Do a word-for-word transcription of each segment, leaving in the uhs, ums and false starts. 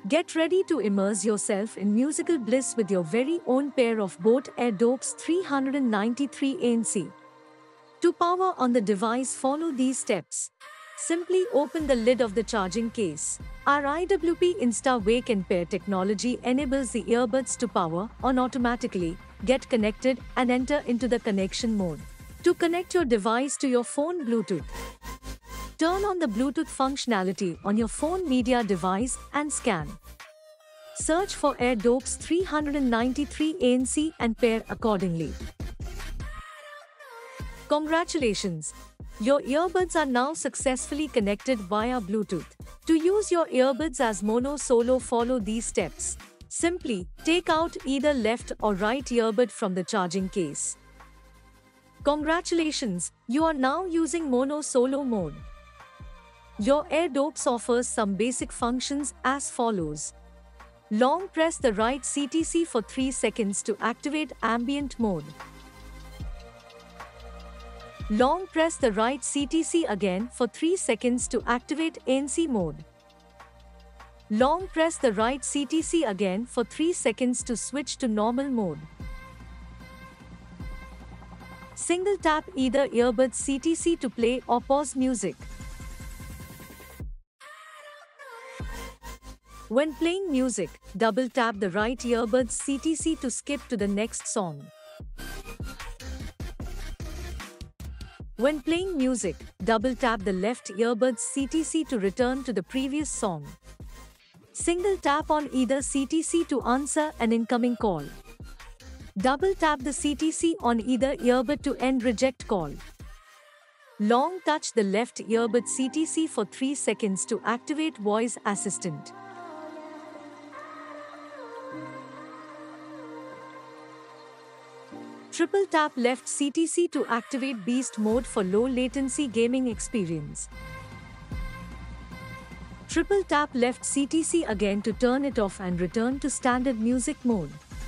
Get ready to immerse yourself in musical bliss with your very own pair of Boat AirDops three ninety-three A N C. To power on the device, follow these steps. Simply open the lid of the charging case. Our I W P Insta Wake and Pair technology enables the earbuds to power on automatically, get connected, and enter into the connection mode. To connect your device to your phone Bluetooth, turn on the Bluetooth functionality on your phone media device and scan. Search for AirDops three ninety-three A N C and pair accordingly. Congratulations! Your earbuds are now successfully connected via Bluetooth. To use your earbuds as mono solo, follow these steps. Simply take out either left or right earbud from the charging case. Congratulations, you are now using mono solo mode. Your AirDops offers some basic functions as follows. Long press the right C T C for three seconds to activate ambient mode. Long press the right C T C again for three seconds to activate A N C mode. Long press the right C T C again for three seconds to switch to normal mode. Single tap either earbud C T C to play or pause music. When playing music, double tap the right earbud's C T C to skip to the next song. When playing music, double tap the left earbud's C T C to return to the previous song. Single tap on either C T C to answer an incoming call. Double tap the C T C on either earbud to end reject call. Long touch the left earbud C T C for three seconds to activate voice assistant. Triple tap left C T C to activate beast mode for low latency gaming experience. Triple tap left C T C again to turn it off and return to standard music mode.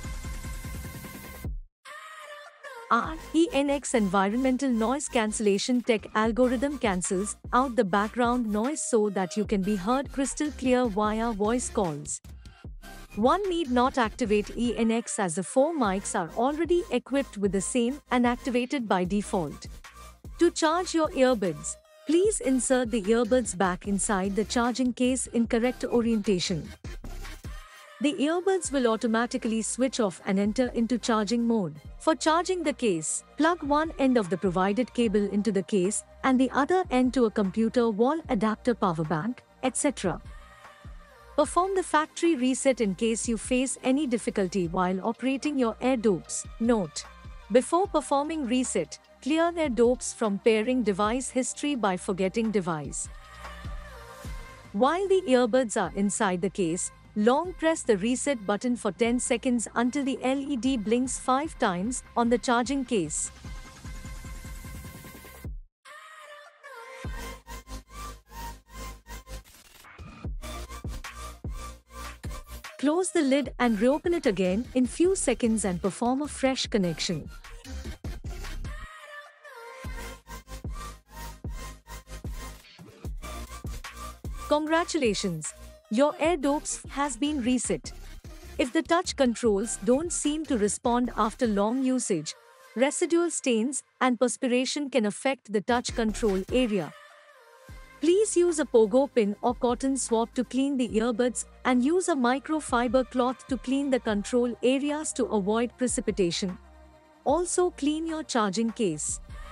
R E N X Environmental Noise Cancellation Tech algorithm cancels out the background noise so that you can be heard crystal clear via voice calls. One need not activate E N X as the four mics are already equipped with the same and activated by default. To charge your earbuds, please insert the earbuds back inside the charging case in correct orientation. The earbuds will automatically switch off and enter into charging mode. For charging the case, plug one end of the provided cable into the case and the other end to a computer wall adapter, power bank, et cetera. Perform the factory reset in case you face any difficulty while operating your AirDops. Note: before performing reset, clear AirDops from pairing device history by forgetting device. While the earbuds are inside the case, long press the reset button for ten seconds until the L E D blinks five times on the charging case. Close the lid and reopen it again in few seconds and perform a fresh connection. Congratulations! Your AirDops has been reset. If the touch controls don't seem to respond after long usage, residual stains and perspiration can affect the touch control area. Please use a pogo pin or cotton swab to clean the earbuds and use a microfiber cloth to clean the control areas to avoid precipitation. Also clean your charging case.